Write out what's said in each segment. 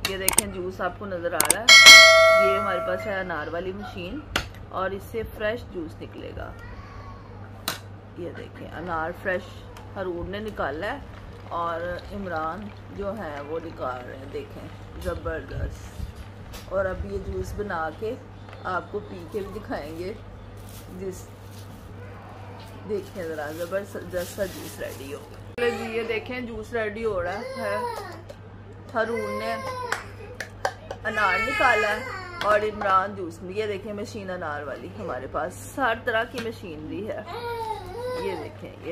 ये देखें जूस आपको नज़र आ रहा है। ये हमारे पास है अनार वाली मशीन और इससे फ्रेश जूस निकलेगा। ये देखें अनार फ्रेश रून ने निकाला है और इमरान जो है वो निकाल रहे हैं। देखें ज़बरदस्त। और अब ये जूस बना के आपको पी के भी दिखाएंगे। देखें ज़रा ज़बरदस्त सा जूस रेडी हो गया जी। ये देखें जूस रेडी हो रहा है। रून ने अनार निकाला है और इमरान जूस में। ये देखें मशीन अनार वाली हमारे पास हर तरह की मशीनरी है। ये देखें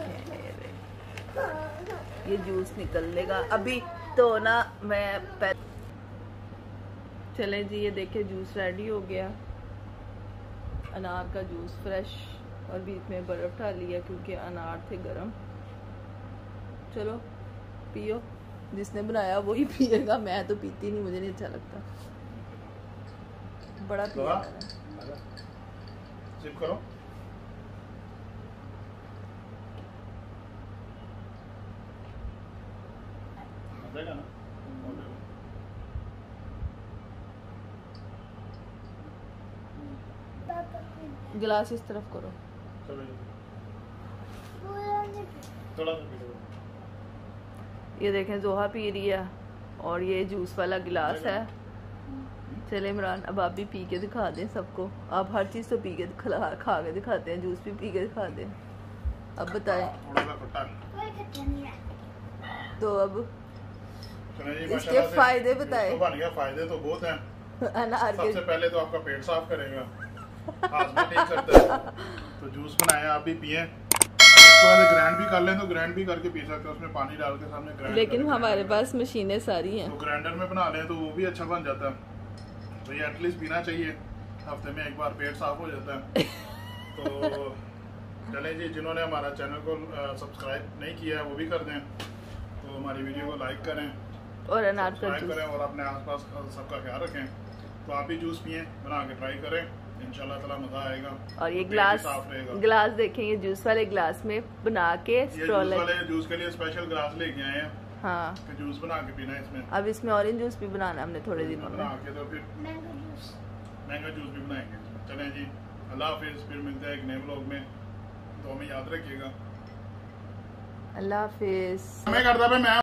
ये जूस निकलेगा अभी तो ना। मैं चले जी, ये देखें जूस रेडी हो गया। अनार का जूस फ्रेश और बीच में बर्फ डाली है क्योंकि अनार थे गरम। चलो पियो, जिसने बनाया वही पिएगा। मैं तो पीती नहीं, मुझे नहीं अच्छा लगता। बड़ा पिया मैंने। सिप करो। देगा ना? गिलास इस तरफ करो। थोड़ा ये देखें जोहा पी रही है और ये जूस वाला गिलास है। चले इमरान अब आप भी पी के दिखा दें सबको। आप हर चीज़ तो पी के खा के दिखाते हैं, जूस भी पी के दिखा दें। अब बताएं तो अब इसके फायदे बताएं। तो बन गया, फायदे तो बहुत हैं। अनार के सबसे पहले तो आपका पेट साफ करेगा, हाजमा ठीक करता है। तो जूस बनाया, आप भी पिए। ग्राइंड भी कर लें तो ग्राइंड भी करके पी सकते हैं, उसमें पानी डाल के सामने ग्राइंड। लेकिन हमारे पास मशीनें सारी हैं, तो ग्राइंडर में बना लें तो वो भी अच्छा बन जाता है। तो ये एटलीस्ट पीना चाहिए, हफ्ते में एक बार पेट साफ हो जाता है। तो चलें जी, जिन्होंने हमारा चैनल को सब्सक्राइब नहीं किया है वो भी कर दें। तो हमारी वीडियो को लाइक करें और अनार का जूस करें और अपने आसपास सबका ख्याल रखें। तो आप भी जूस पिए, बना के ट्राई करें, इंशाल्लाह ताला मजा आएगा। और ये गिलास देखें, ये जूस वाले गिलास में बना के जूस के लिए स्पेशल गिलास लेके आए हैं। हाँ, तो जूस बना के पीना है इसमें। अब इसमें ऑरेंज जूस भी बनाना है हमने थोड़े दिनों में। बना के तो फिर मैंगो जूस भी बनाएंगे। चलें जी, अल्लाह हाफिज। फिर मिलते हैं एक नए व्लॉग में, तो हमें याद रखिएगा। अल्लाह हाफिज। मैं करता मैं